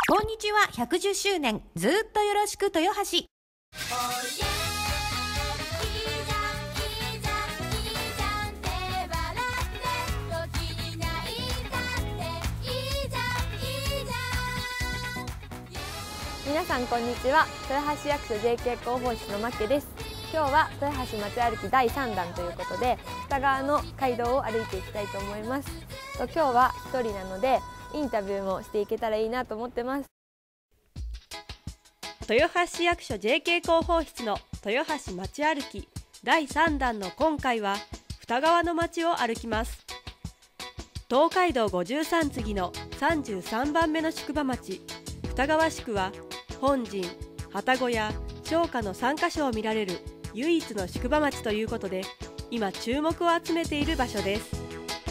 こんにちは110周年ずっとよろしく豊橋。 皆さんこんにちは。豊橋役所 JK 広報室のマッケです。今日は豊橋街歩き第3弾ということで、北側の街道を歩いていきたいと思います。今日は一人なのでインタビューもしていけたらいいなと思ってます。 豊橋役所 JK 広報室の豊橋街歩き第3弾の今回は二川の街を歩きます。東海道53次の33番目の宿場町二川宿は本陣、旅籠や商家の3カ所を見られる唯一の宿場町ということで、今注目を集めている場所です。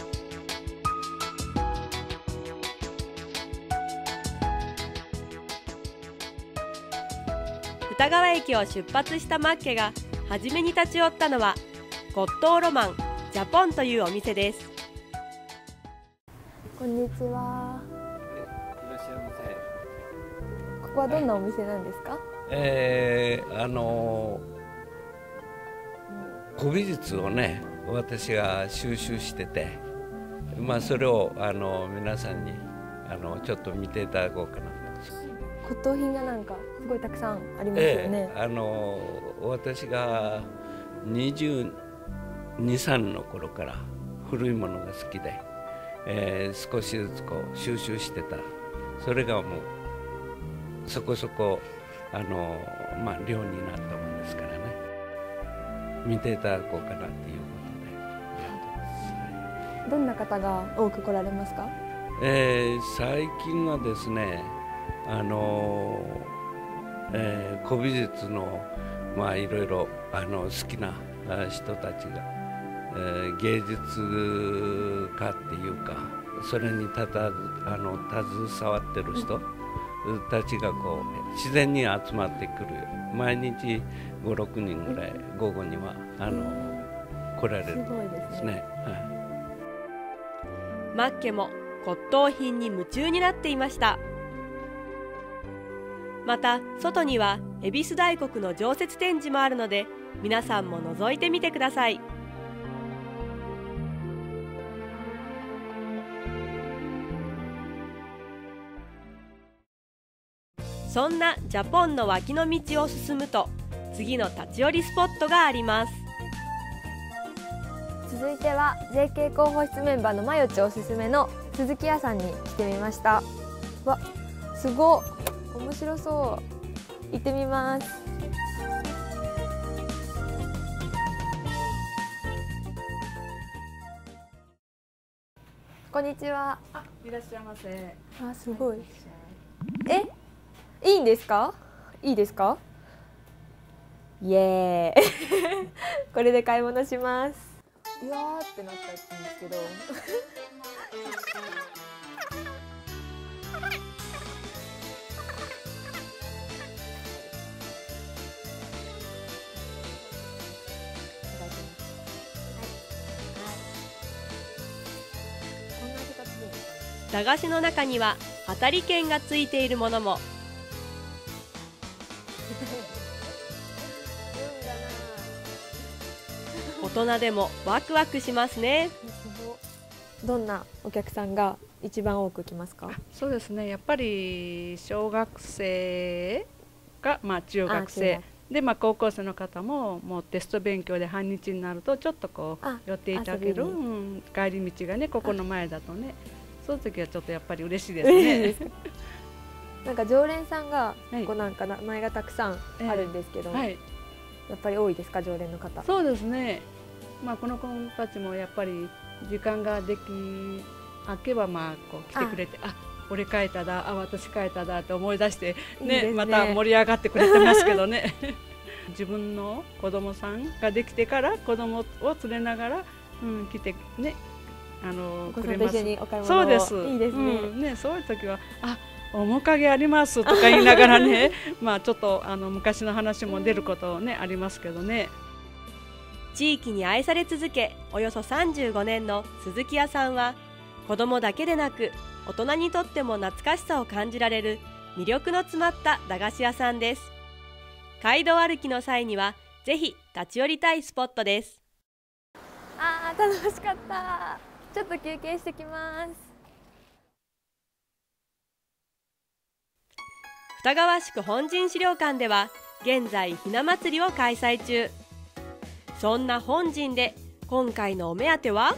二川駅を出発したマッケが初めに立ち寄ったのは骨董ロマンジャポンというお店です。 こんにちは。 いらっしゃいませ。 ここはどんなお店なんですか？ 古美術をね、私が収集してて、それを皆さんにちょっと見ていただこうかな。 骨董品がなんかすごいたくさんありますよね。 私が22、3の頃から古いものが好きで、少しずつこう収集してた。それがもうそこそこ量になったものですからね、見ていただこうかなっていうことで。 どんな方が多く来られますか？ 最近はですね、古美術のいろいろ好きな人たちが、芸術家っていうか、それに携わってる人たちがこう自然に集まってくる。毎日5、6人ぐらい午後には来られるんですね。 マッケも骨董品に夢中になっていました。また外には恵比寿大国の常設展示もあるので、皆さんも覗いてみてください。そんなジャポンの脇の道を進むと、次の立ち寄りスポットがあります。 続いては JK 広報室メンバーのまよちおすすめの鈴木屋さんに来てみました。わ、すごっ、面白そう。行ってみます。こんにちは。 いらっしゃいませ。 すごい。いいんですか？いいですか？イエーイこれで買い物します。いやーってなったんですけど駄菓子の中には当たり券がついているものも。大人でもワクワクしますね。 どんなお客さんが一番多く来ますか？ そうですね、やっぱり小学生か、中学生で、高校生の方ももうテスト勉強で半日になるとちょっとこう寄っていただける、帰り道がね、ここの前だとね、そういう時はちょっとやっぱり嬉しいですね。 なんか常連さんがこうなんか名前がたくさんあるんですけど、やっぱり多いですか、常連の方？ そうですね、この子たちもやっぱり時間ができあけばこう来てくれて、俺書いただ、私書いただって思い出してね、また盛り上がってくれてますけどね自分の子供さんができてから子供を連れながら、来てね、くれます。そうです。 いいですね。 そういう時は面影ありますとか言いながらねちょっと昔の話も出ることね、ありますけどね。 地域に愛され続けおよそ35年の鈴木屋さんは、子どもだけでなく大人にとっても懐かしさを感じられる魅力の詰まった駄菓子屋さんです。街道歩きの際にはぜひ立ち寄りたいスポットです。 楽しかった。ちょっと休憩してきます。 双川宿本陣資料館では現在ひな祭りを開催中。そんな本陣で今回のお目当ては、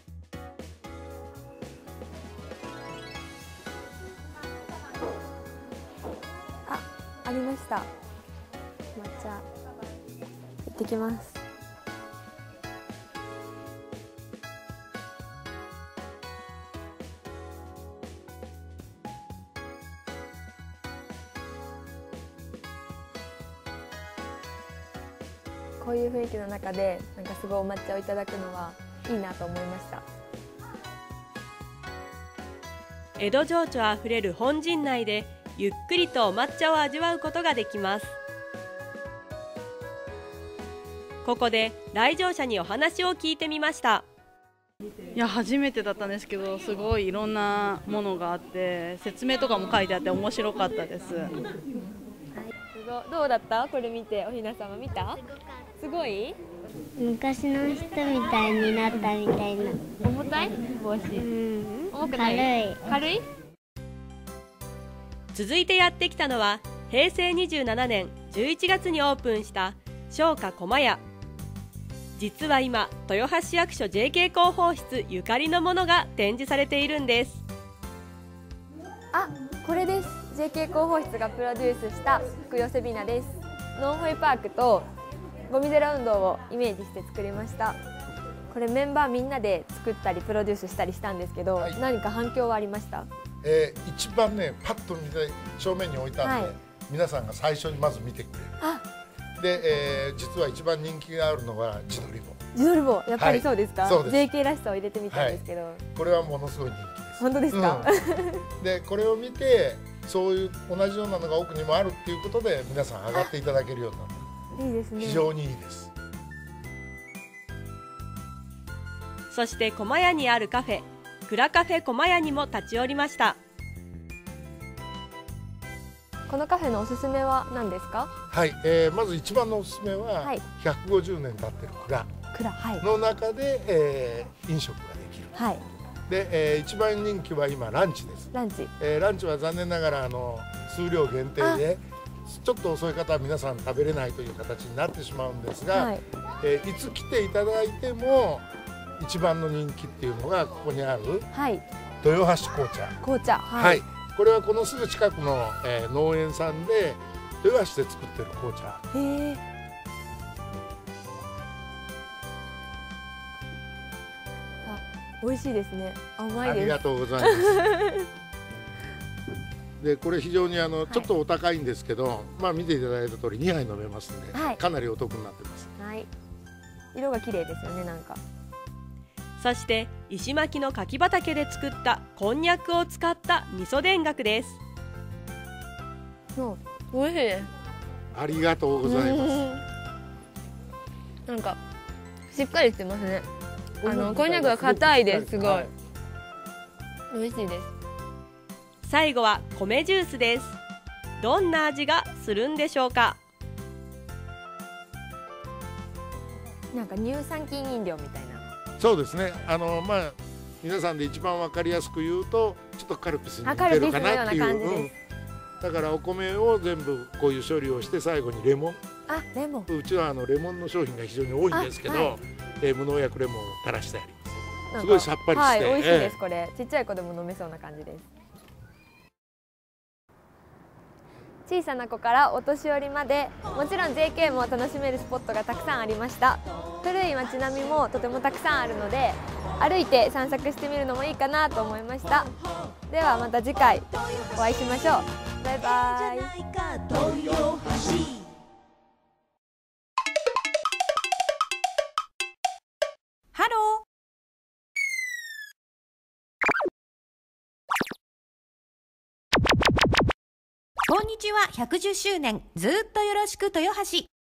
ありました。抹茶行ってきます。こういう雰囲気の中でなんかすごいお抹茶をいただくのはいいなと思いました。 江戸情緒あふれる本陣内でゆっくりとお抹茶を味わうことができます。ここで来場者にお話を聞いてみました。 いや初めてだったんですけど、すごいいろんなものがあって説明とかも書いてあって面白かったです。 どうだった？これ見ておひな様見た？すごい？ 昔の人みたいになったみたいな。 重たい？帽子。重くない？軽い？ 続いてやってきたのは平成27年11月にオープンした商家駒屋。実は今豊橋役所 JK 広報室ゆかりのものが展示されているんです。 これです。 JK 広報室がプロデュースした福寄せびなです。ノンホイパークとゴミゼロ運動をイメージして作りました。これメンバーみんなで作ったりプロデュースしたりしたんですけど、何か反響はありました？ 一番ねパッと見て正面に置いたんで、皆さんが最初にまず見てくれる。で、実は一番人気があるのが自撮り棒。 自撮り棒、やっぱりそうですか？ そうです。 JK らしさを入れてみたんですけど、 これはものすごい人気です。 本当ですか？ でこれを見てそういう同じようなのが奥にもあるっていうことで皆さん上がっていただけるようになった。 いいですね。 非常にいいです。 そして駒屋にあるカフェクラカフェ駒屋にも立ち寄りました。 このカフェのおすすめは何ですか？ はい、まず一番のおすすめは、150年経ってる蔵の中で、飲食ができる。で、一番人気は今ランチです。ランチは残念ながら数量限定でちょっと遅い方は皆さん食べれないという形になってしまうんですが、いつ来ていただいても一番の人気っていうのがここにある豊橋紅茶。これはこのすぐ近くの、農園さんで豊橋で作ってる紅茶。 美味しいですね。甘いです。 ありがとうございます。でこれ非常にちょっとお高いんですけど、見ていただいた通り2杯飲めますんで、かなりお得になってます。 色が綺麗ですよね。なんかそして石巻の柿畑で作ったこんにゃくを使った味噌田楽です。 おいしいです。 ありがとうございます。 なんかしっかりしてますね。こんにゃくが硬いです。すごい美味しいです。 最後は米ジュースです。どんな味がするんでしょうか？ なんか乳酸菌飲料みたいな。 そうですね。皆さんで一番わかりやすく言うとちょっとカルピスに似てるかなっていう。だからお米を全部こういう処理をして最後にレモン。 レモン。 うちはレモンの商品が非常に多いんですけど、無農薬レモンを垂らしてあります。すごいさっぱりして、 美味しいです。これちっちゃい子でも飲めそうな感じです。小さな子からお年寄りまで、もちろん JK も楽しめるスポットがたくさんありました。古い街並みもとてもたくさんあるので、歩いて散策してみるのもいいかなと思いました。ではまた次回お会いしましょう。バイバイ。 ハロー。こんにちは。110周年ずっとよろしく豊橋。